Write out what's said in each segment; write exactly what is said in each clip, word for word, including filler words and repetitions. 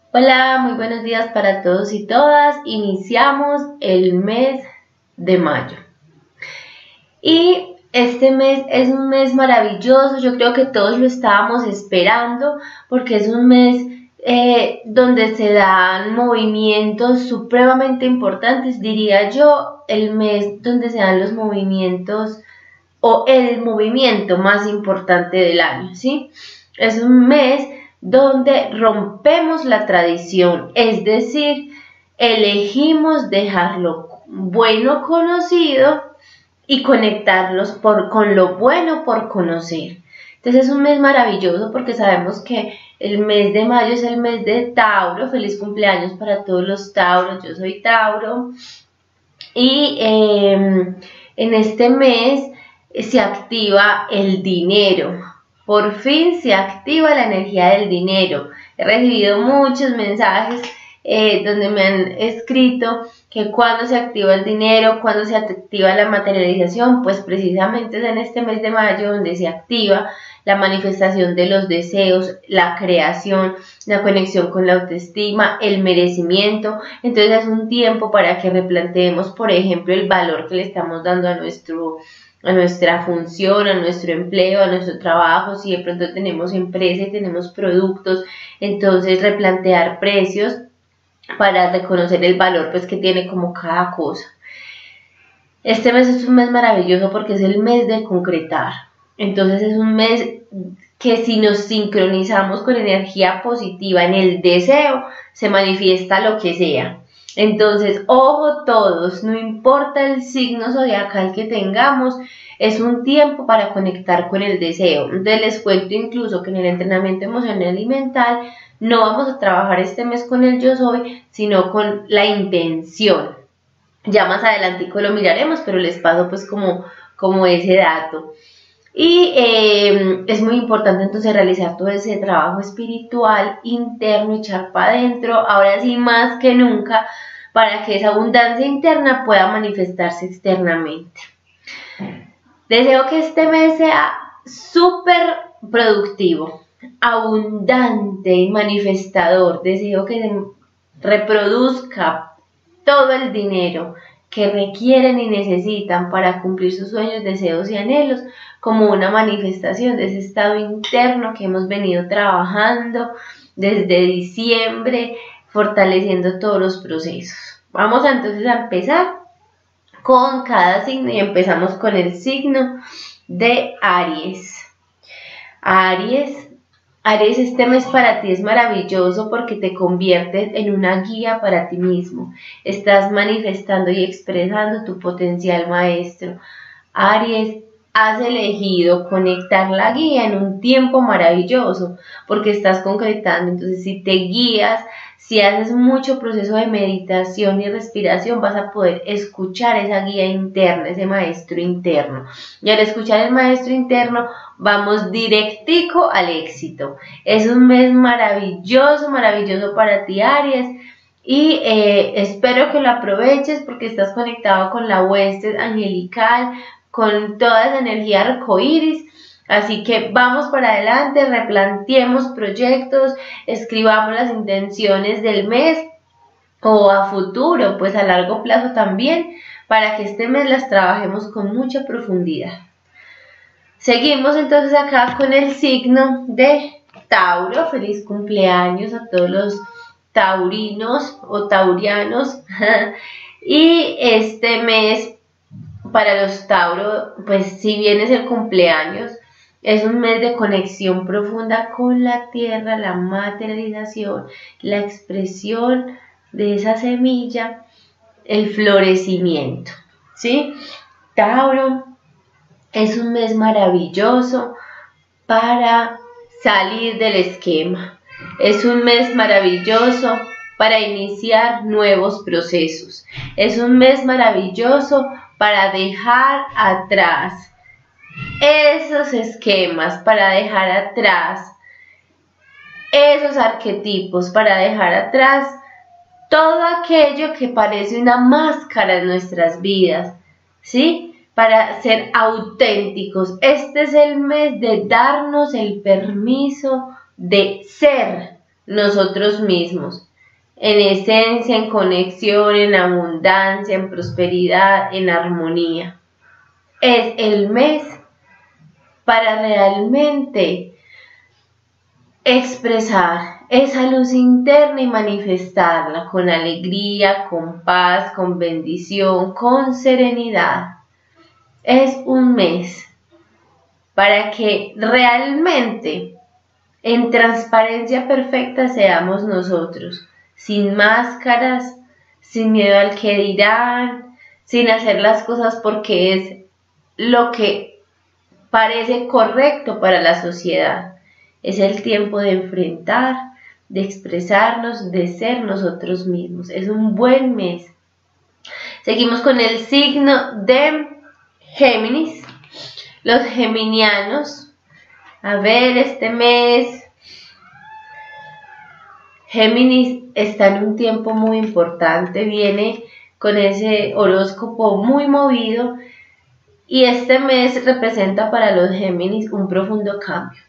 Hola, muy buenos días para todos y todas. Iniciamos el mes de mayo. Y este mes es un mes maravilloso, yo creo que todos lo estábamos esperando porque es un mes eh, donde se dan movimientos supremamente importantes, diría yo, el mes donde se dan los movimientos o el movimiento más importante del año, ¿sí? Es un mes donde rompemos la tradición, es decir, elegimos dejar lo bueno conocido y conectarlos por, con lo bueno por conocer. Entonces es un mes maravilloso porque sabemos que el mes de mayo es el mes de Tauro. Feliz cumpleaños para todos los Tauros, yo soy Tauro. Y eh, en este mes se activa el dinero. Por fin se activa la energía del dinero. He recibido muchos mensajes eh, donde me han escrito que cuando se activa el dinero, cuando se activa la materialización, pues precisamente es en este mes de mayo donde se activa la manifestación de los deseos, la creación, la conexión con la autoestima, el merecimiento. Entonces es un tiempo para que replanteemos, por ejemplo, el valor que le estamos dando a nuestro a nuestra función, a nuestro empleo, a nuestro trabajo. Si de pronto tenemos empresa y tenemos productos, entonces replantear precios para reconocer el valor pues que tiene como cada cosa. Este mes es un mes maravilloso porque es el mes de concretar. Entonces es un mes que si nos sincronizamos con energía positiva en el deseo, se manifiesta lo que sea. Entonces, ojo todos, no importa el signo zodiacal que tengamos, es un tiempo para conectar con el deseo. Entonces les cuento incluso que en el entrenamiento emocional y mental no vamos a trabajar este mes con el yo soy, sino con la intención. Ya más adelantico lo miraremos, pero les paso pues como, como ese dato. Y eh, es muy importante entonces realizar todo ese trabajo espiritual interno, echar para adentro, ahora sí más que nunca, para que esa abundancia interna pueda manifestarse externamente. Deseo que este mes sea súper productivo, abundante y manifestador. Deseo que se reproduzca todo el dinero que requieren y necesitan para cumplir sus sueños, deseos y anhelos, como una manifestación de ese estado interno que hemos venido trabajando desde diciembre, fortaleciendo todos los procesos. Vamos entonces a empezar con cada signo y empezamos con el signo de Aries. Aries. Aries, este mes para ti es maravilloso porque te conviertes en una guía para ti mismo. Estás manifestando y expresando tu potencial maestro. Aries, has elegido conectar la guía en un tiempo maravilloso porque estás concretando. Entonces, si te guías, si haces mucho proceso de meditación y respiración, vas a poder escuchar esa guía interna, ese maestro interno. Y al escuchar el maestro interno, vamos directico al éxito. Es un mes maravilloso, maravilloso para ti, Aries. Y eh, espero que lo aproveches porque estás conectado con la hueste angelical, con toda esa energía arcoíris. Así que vamos para adelante, replanteemos proyectos, escribamos las intenciones del mes o a futuro, pues a largo plazo también, para que este mes las trabajemos con mucha profundidad. Seguimos entonces acá con el signo de Tauro. Feliz cumpleaños a todos los taurinos o taurianos. Y este mes para los Tauro, pues si bien es el cumpleaños, es un mes de conexión profunda con la tierra, la materialización, la expresión de esa semilla, el florecimiento, ¿sí? Tauro es un mes maravilloso para salir del esquema. Es un mes maravilloso para iniciar nuevos procesos. Es un mes maravilloso para dejar atrás esos esquemas, para dejar atrás esos arquetipos, para dejar atrás todo aquello que parece una máscara en nuestras vidas, ¿sí? Para ser auténticos. Este es el mes de darnos el permiso de ser nosotros mismos, en esencia, en conexión, en abundancia, en prosperidad, en armonía. Es el mes para realmente expresar esa luz interna y manifestarla con alegría, con paz, con bendición, con serenidad. Es un mes para que realmente en transparencia perfecta seamos nosotros, sin máscaras, sin miedo al que dirán, sin hacer las cosas porque es lo que parece correcto para la sociedad. Es el tiempo de enfrentar, de expresarnos, de ser nosotros mismos. Es un buen mes. Seguimos con el signo de Géminis. Los geminianos, a ver, este mes, Géminis está en un tiempo muy importante, viene con ese horóscopo muy movido y este mes representa para los Géminis un profundo cambio.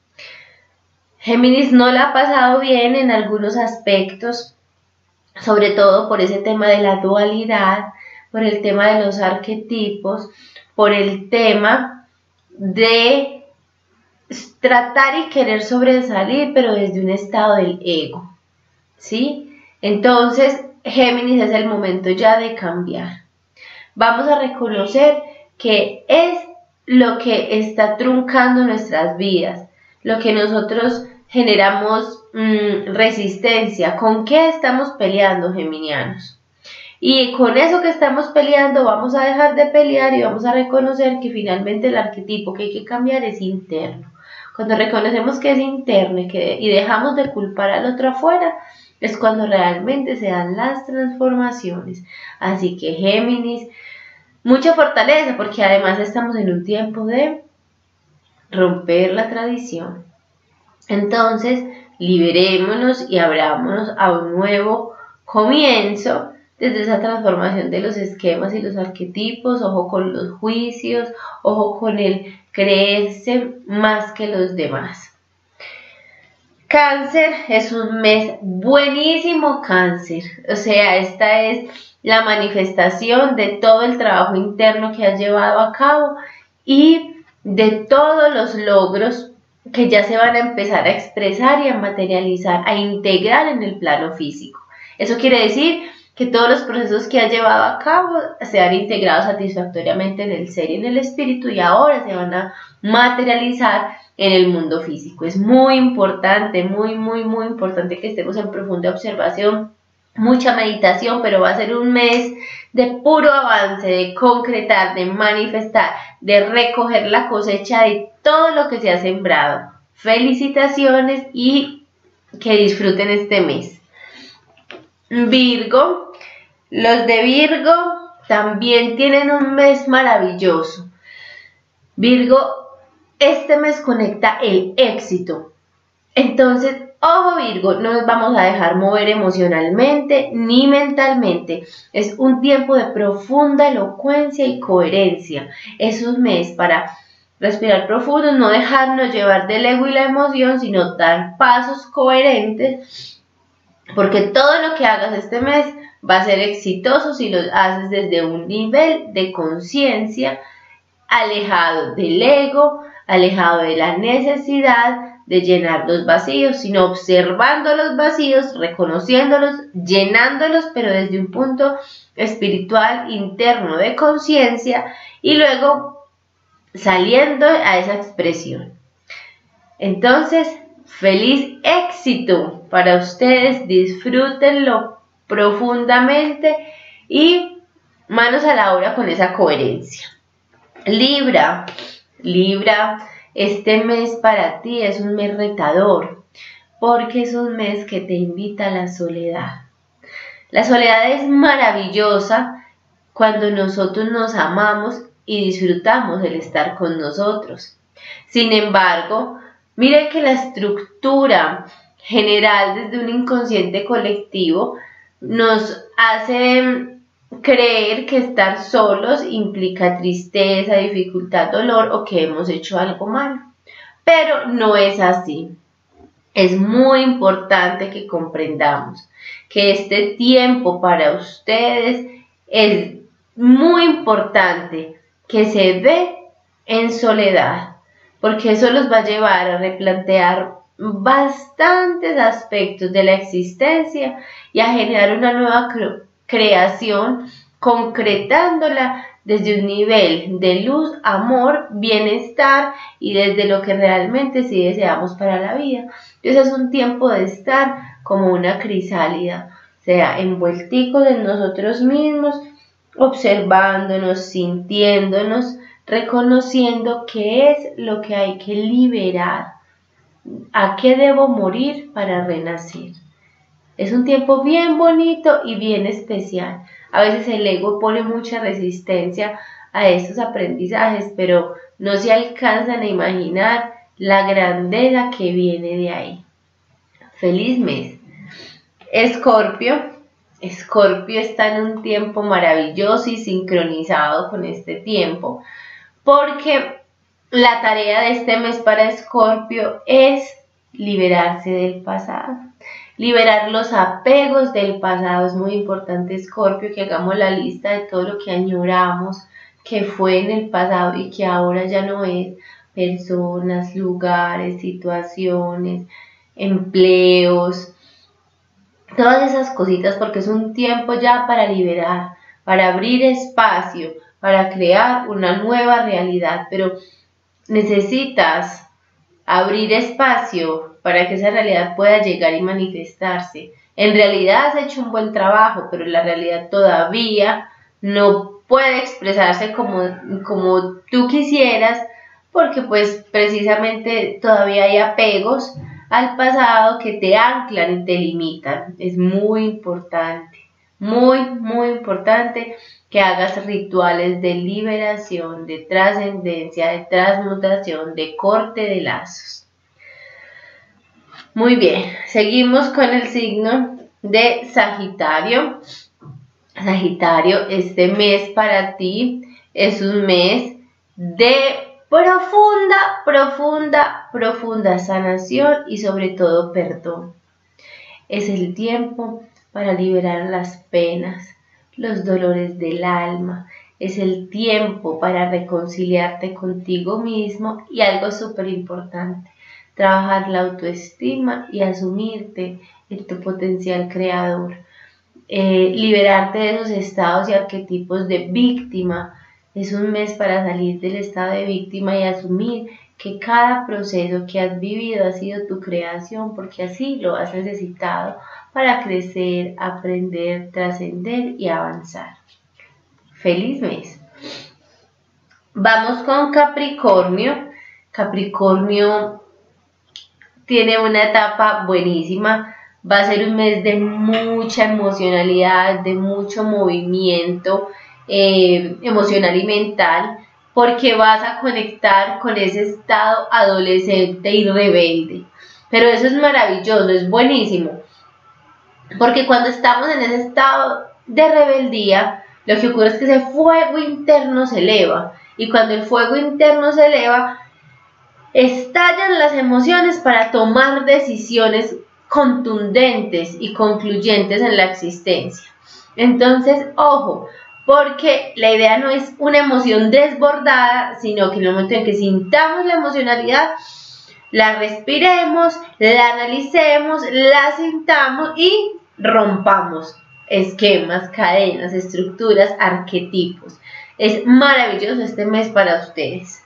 Géminis no la ha pasado bien en algunos aspectos, sobre todo por ese tema de la dualidad, por el tema de los arquetipos, por el tema de tratar y querer sobresalir, pero desde un estado del ego, ¿sí? Entonces, Géminis es el momento ya de cambiar. Vamos a reconocer que es lo que está truncando nuestras vidas, lo que nosotros generamos mmm, resistencia. ¿Con qué estamos peleando, geminianos? Y con eso que estamos peleando vamos a dejar de pelear y vamos a reconocer que finalmente el arquetipo que hay que cambiar es interno. Cuando reconocemos que es interno y, que, y dejamos de culpar al otro afuera, es cuando realmente se dan las transformaciones. Así que Géminis, mucha fortaleza, porque además estamos en un tiempo de romper la tradición. Entonces, liberémonos y abrámonos a un nuevo comienzo desde esa transformación de los esquemas y los arquetipos. Ojo con los juicios, ojo con el creerse más que los demás. Cáncer es un mes buenísimo, Cáncer. O sea, esta es la manifestación de todo el trabajo interno que has llevado a cabo y de todos los logros que ya se van a empezar a expresar y a materializar, a integrar en el plano físico. Eso quiere decir que todos los procesos que has llevado a cabo se han integrado satisfactoriamente en el ser y en el espíritu y ahora se van a materializar en el mundo físico. Es muy importante, muy, muy, muy importante que estemos en profunda observación, mucha meditación, pero va a ser un mes de puro avance, de concretar, de manifestar, de recoger la cosecha de todo lo que se ha sembrado. Felicitaciones y que disfruten este mes. Virgo, los de Virgo también tienen un mes maravilloso. Virgo, este mes conecta el éxito. Entonces, ojo Virgo, no nos vamos a dejar mover emocionalmente ni mentalmente. Es un tiempo de profunda elocuencia y coherencia. Es un mes para respirar profundo, no dejarnos llevar del ego y la emoción, sino dar pasos coherentes, porque todo lo que hagas este mes va a ser exitoso si lo haces desde un nivel de conciencia alejado del ego, alejado de la necesidad de llenar los vacíos, sino observando los vacíos, reconociéndolos, llenándolos, pero desde un punto espiritual interno de conciencia y luego saliendo a esa expresión. Entonces, feliz éxito para ustedes, disfrútenlo profundamente y manos a la obra con esa coherencia. Libra, Libra, este mes para ti es un mes retador, porque es un mes que te invita a la soledad. La soledad es maravillosa cuando nosotros nos amamos y disfrutamos el estar con nosotros. Sin embargo, mire que la estructura general desde un inconsciente colectivo nos hace creer que estar solos implica tristeza, dificultad, dolor o que hemos hecho algo malo. Pero no es así. Es muy importante que comprendamos que este tiempo para ustedes es muy importante que se dé en soledad, porque eso los va a llevar a replantear bastantes aspectos de la existencia y a generar una nueva cre- creación, concretándola desde un nivel de luz, amor, bienestar y desde lo que realmente sí deseamos para la vida. Entonces es un tiempo de estar como una crisálida, o sea, envuelticos en nosotros mismos, observándonos, sintiéndonos, reconociendo qué es lo que hay que liberar, a qué debo morir para renacer. Es un tiempo bien bonito y bien especial. A veces el ego pone mucha resistencia a estos aprendizajes, pero no se alcanzan a imaginar la grandeza que viene de ahí. Feliz mes. Escorpio. Escorpio está en un tiempo maravilloso y sincronizado con este tiempo, porque la tarea de este mes para Escorpio es liberarse del pasado. Liberar los apegos del pasado. Es muy importante, Escorpio, que hagamos la lista de todo lo que añoramos, que fue en el pasado y que ahora ya no es. Personas, lugares, situaciones, empleos, todas esas cositas, porque es un tiempo ya para liberar, para abrir espacio, para crear una nueva realidad. Pero necesitas abrir espacio para que esa realidad pueda llegar y manifestarse. En realidad has hecho un buen trabajo, pero la realidad todavía no puede expresarse como, como tú quisieras, porque pues precisamente todavía hay apegos al pasado que te anclan y te limitan. Es muy importante, muy, muy importante que hagas rituales de liberación, de trascendencia, de transmutación, de corte de lazos. Muy bien, seguimos con el signo de Sagitario. Sagitario, este mes para ti es un mes de profunda, profunda, profunda sanación y sobre todo perdón. Es el tiempo para liberar las penas, los dolores del alma. Es el tiempo para reconciliarte contigo mismo y algo súper importante, trabajar la autoestima y asumirte en tu potencial creador. Eh, liberarte de esos estados y arquetipos de víctima. Es un mes para salir del estado de víctima y asumir que cada proceso que has vivido ha sido tu creación, porque así lo has necesitado para crecer, aprender, trascender y avanzar. Feliz mes. Vamos con Capricornio. Capricornio tiene una etapa buenísima. Va a ser un mes de mucha emocionalidad, de mucho movimiento eh, emocional y mental, porque vas a conectar con ese estado adolescente y rebelde. Pero eso es maravilloso, es buenísimo, porque cuando estamos en ese estado de rebeldía, lo que ocurre es que ese fuego interno se eleva, y cuando el fuego interno se eleva, estallan las emociones para tomar decisiones contundentes y concluyentes en la existencia. Entonces, ojo, porque la idea no es una emoción desbordada, sino que en el momento en que sintamos la emocionalidad, la respiremos, la analicemos, la sintamos y rompamos esquemas, cadenas, estructuras, arquetipos. Es maravilloso este mes para ustedes.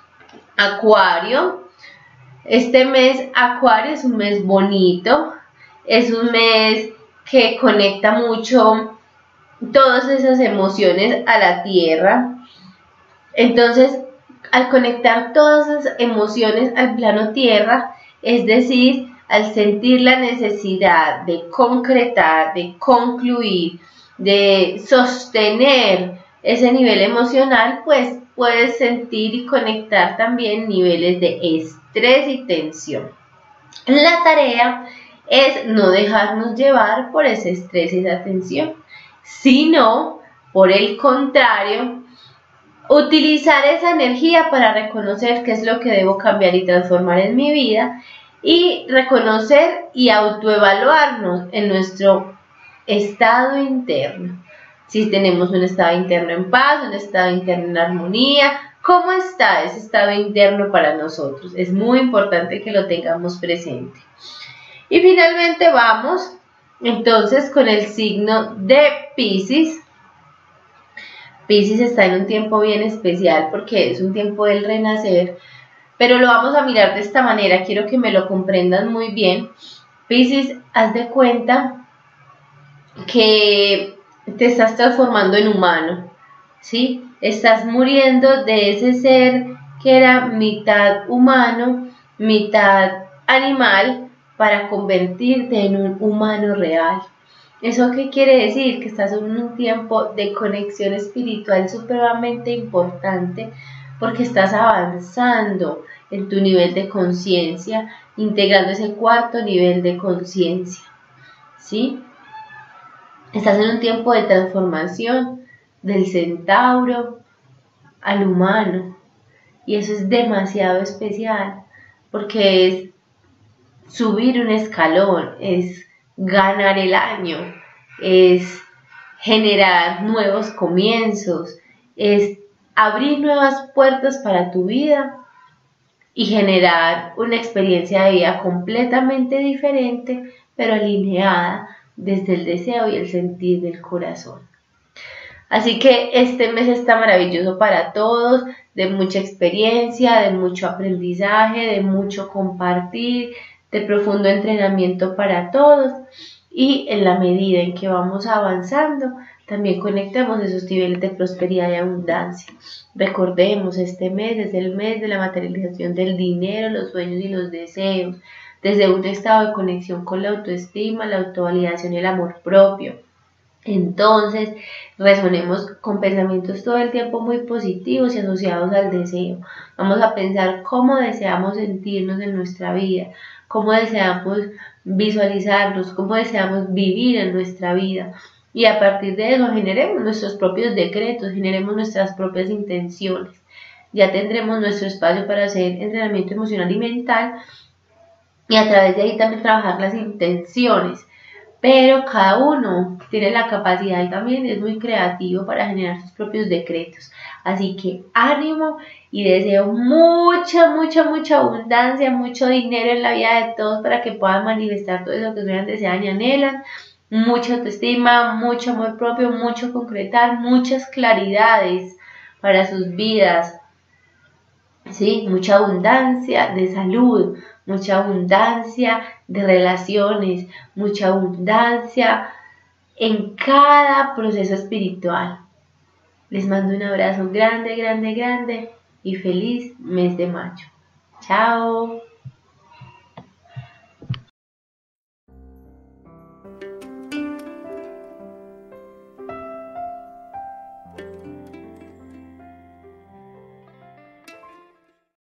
Acuario. Este mes, Acuario, es un mes bonito, es un mes que conecta mucho todas esas emociones a la tierra. Entonces, al conectar todas esas emociones al plano tierra, es decir, al sentir la necesidad de concretar, de concluir, de sostener ese nivel emocional, pues puedes sentir y conectar también niveles de estrés y tensión. La tarea es no dejarnos llevar por ese estrés y esa tensión, sino, por el contrario, utilizar esa energía para reconocer qué es lo que debo cambiar y transformar en mi vida y reconocer y autoevaluarnos en nuestro estado interno. Si tenemos un estado interno en paz, un estado interno en armonía, ¿cómo está ese estado interno para nosotros? Es muy importante que lo tengamos presente. Y finalmente vamos entonces con el signo de Piscis. Piscis está en un tiempo bien especial porque es un tiempo del renacer, pero lo vamos a mirar de esta manera, quiero que me lo comprendan muy bien. Piscis, haz de cuenta que te estás transformando en humano, ¿sí? Estás muriendo de ese ser que era mitad humano, mitad animal, para convertirte en un humano real. ¿Eso qué quiere decir? Que estás en un tiempo de conexión espiritual supremamente importante, porque estás avanzando en tu nivel de conciencia, integrando ese cuarto nivel de conciencia, ¿sí? Estás en un tiempo de transformación del centauro al humano, y eso es demasiado especial, porque es subir un escalón, es ganar el año, es generar nuevos comienzos, es abrir nuevas puertas para tu vida y generar una experiencia de vida completamente diferente, pero alineada desde el deseo y el sentir del corazón. Así que este mes está maravilloso para todos, de mucha experiencia, de mucho aprendizaje, de mucho compartir, de profundo entrenamiento para todos, y en la medida en que vamos avanzando, también conectamos esos niveles de prosperidad y abundancia. Recordemos, este mes es el mes de la materialización del dinero, los sueños y los deseos, desde un estado de conexión con la autoestima, la autovalidación y el amor propio. Entonces, resonemos con pensamientos todo el tiempo muy positivos y asociados al deseo. Vamos a pensar cómo deseamos sentirnos en nuestra vida, cómo deseamos visualizarnos, cómo deseamos vivir en nuestra vida. Y a partir de eso generemos nuestros propios decretos, generemos nuestras propias intenciones. Ya tendremos nuestro espacio para hacer entrenamiento emocional y mental, y a través de ahí también trabajar las intenciones. Pero cada uno tiene la capacidad y también es muy creativo para generar sus propios decretos. Así que ánimo, y deseo mucha, mucha, mucha abundancia, mucho dinero en la vida de todos para que puedan manifestar todo eso que ustedes desean y anhelan. Mucha autoestima, mucho amor propio, mucho concretar, muchas claridades para sus vidas. ¿Sí? Mucha abundancia de salud, mucha abundancia de relaciones, mucha abundancia en cada proceso espiritual. Les mando un abrazo grande, grande, grande y feliz mes de mayo. Chao.